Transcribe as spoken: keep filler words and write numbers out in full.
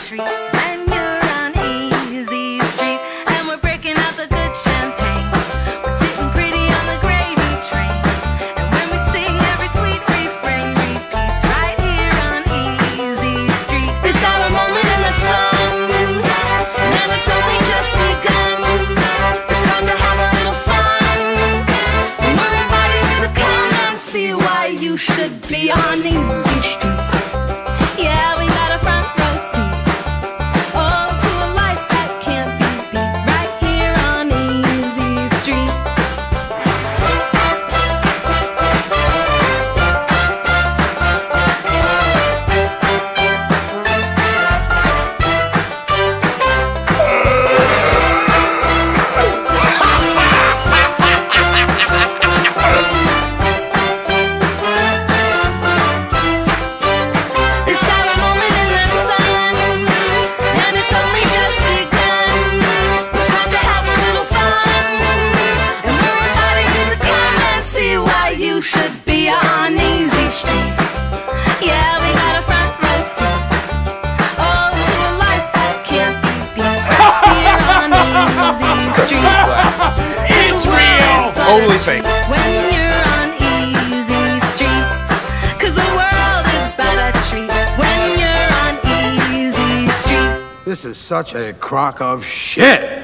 treat when you're on Easy Street. And we're breaking out the good champagne. We're sitting pretty on the gravy train. And when we sing, every sweet refrain repeats right here on Easy Street. It's our moment in the sun, and it's only just begun. It's time to have a little fun. And we're inviting you to come and see why you should be on Easy Street. Yeah, we got a front row seat. Oh, to a life that can't be beat. Right here on Easy Street. It's our moment in the sun, and it's only just begun. It's time to have a little fun, and we're inviting you to come and see why you should be on Easy Street. Yeah, we got a front row seat. Oh, to a life that can't be beat. Right here on Easy Street. It's real! Totally fake. When you're on Easy Street, 'cause the world is but a treat. When you're on Easy Street. This is such a crock of shit.